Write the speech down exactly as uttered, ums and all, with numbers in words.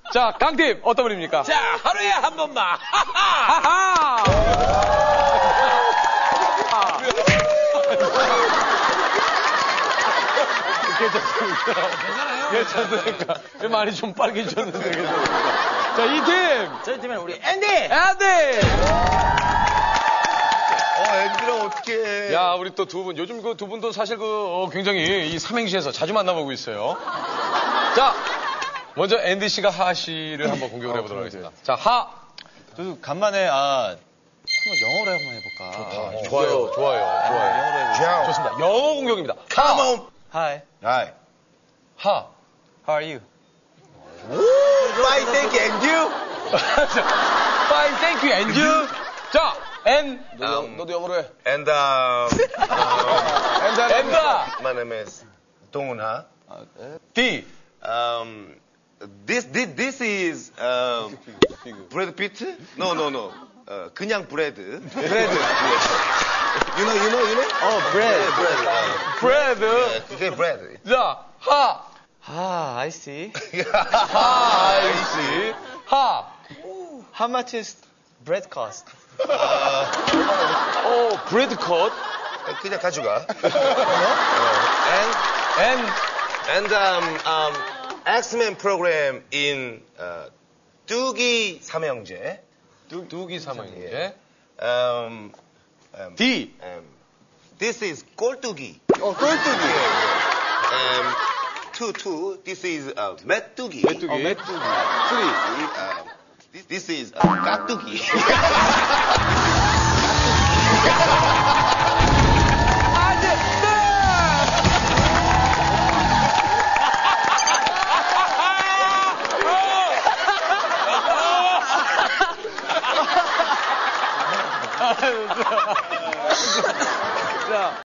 자, 강팀 어떤 분입니까? 자, 하루에 한 번만. 하하! 괜찮습니까? 괜찮아요? 괜찮습니까? 많이 좀 빨개지셨는데 괜찮습니까? 자, 이 팀! 저희 팀은 우리 앤디! 앤디! 어, 앤디랑 어떻게 야, 우리 또 두 분, 요즘 그 두 분도 사실 그, 어, 굉장히 이 삼행시에서 자주 만나보고 있어요. 자, 먼저 앤디 씨가 하 씨를 한번 공격을 해보도록 하겠습니다. 자, 하! 저도 간만에, 아, 한번 영어로 한번 해볼까. 좋아요, 좋아요, 좋아요. 영어로 해볼까. 좋습니다. 영어 공격입니다. Come on. Hi, Hi. 하. how are you? Fine, thank you. And you? Fine, thank you, and you? 자, and, 너도, 음. 너도 영어로 해. And, um, and, and, my name is 동훈하. D. Um, this, this, this is, um, Brad Pitt? No, no, no. 어, 그냥 브레드. 브레드. You know, you know, you know? Oh, bread. 네, 브레드. 어. 브레드. 네, 그게 브레드. 자, 하. Ah, I see. 하, 아이씨. 하. How much is bread cost? 오, 브레드 컷. 그냥 가져가. and, and, And, um, um, X-Men program in, uh, 뚜기 삼형제. 두, 두기 삼형제. Um, um, D. um, this is 꼴뚜기. 어, 꼴뚜기. Um, two, two. This is uh, 메뚜기. 메뚜기. 어, 메뚜기. Three. Uh, this, this is uh, 까뚜기. 자,